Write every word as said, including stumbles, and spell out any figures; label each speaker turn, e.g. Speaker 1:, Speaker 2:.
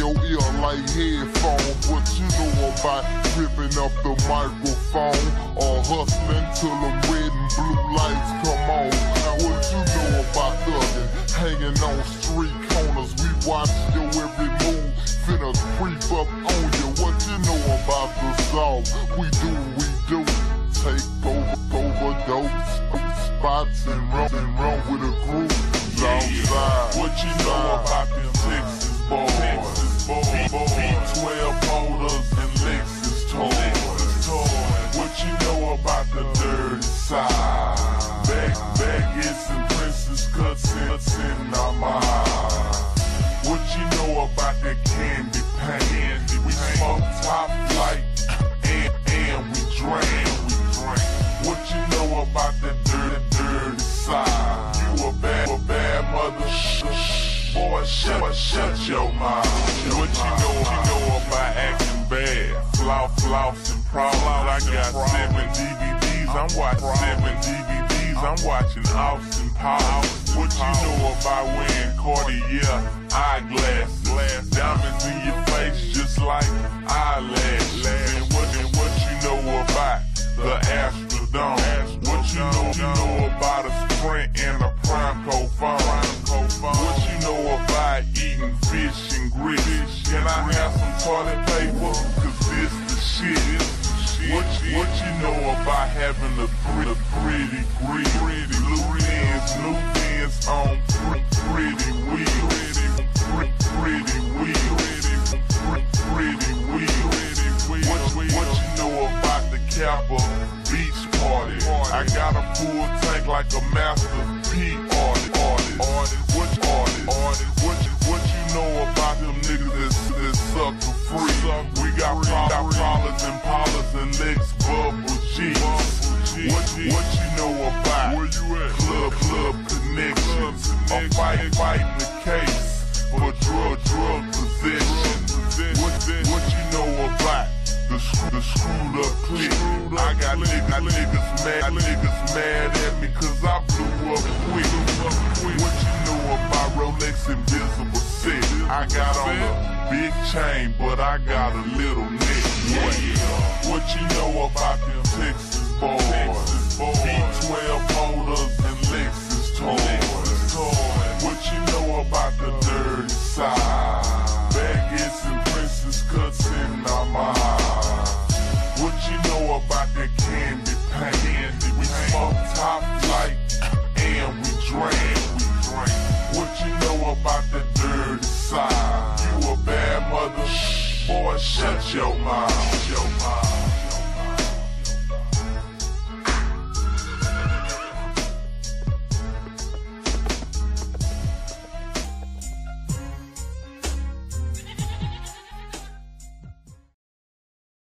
Speaker 1: your ear like headphones. What you know about ripping up the microphone or hustling till them red and blue lights come on? What you know about thugging, hanging on street corners? We watch your every move, finna creep up on you. What you know about the song? We do, we do. Take over, over dope spots and run and run with a group.
Speaker 2: Yeah.
Speaker 1: Outside.
Speaker 2: What you know about them Texas boys? Texas boys. B twelve motors and Lexus toys. What you know about the dirty side? Back, baggage and princess cuts in our mind. What you know about that candy paint? We smoke top flight and, and we drink. What you know about that dirty, dirty side? You a bad, a bad mother, boy, shut, boy, shut your mouth. What you know, you know about acting bad? Floss, floss, and problems. I got seven D V Ds, I'm watching seven D V Ds, I'm watching Austin Powers. What you know about wearing Cartier eyeglasses? Diamonds in your face just like eyelashes. And what, and what you know about the Astrodome? What you know, you know about a Sprint and a Pronto phone? What you know about eating fish and grits? Can I have some toilet paper? Cause this the shit. What you, what you know about having a pretty, pretty, pretty blue lens, new lens on pretty, pretty wheel, pretty, pretty wheel, pretty, pretty wheel. What, what you know about the Kappa Beach Party? I got a full tank like a Master P artist. Artist, what artist? Artist, what you, what you know about them niggas that's, that's sucker free? We got Prowlers and Polars and Lex Bubble G. What, what you know about where you at? Club, club connections. A fight, fighting the case for drug, drug possession. What, what you know about the, the screwed up clip? I got niggas, niggas mad, niggas mad at me cause I blew up quick. What you know about Rolex Invisible Set? I got on a big chain, but I got a little neck. What, what you know about them Texas boys? B twelve motors and Lexus toys. What you know about the dirty side? Baggage and princess cuts in our mind. What you know about that candy paint? We smoke top flight and we drink. What you know about the dirty side? You a bad mother, boy, shut your mouth.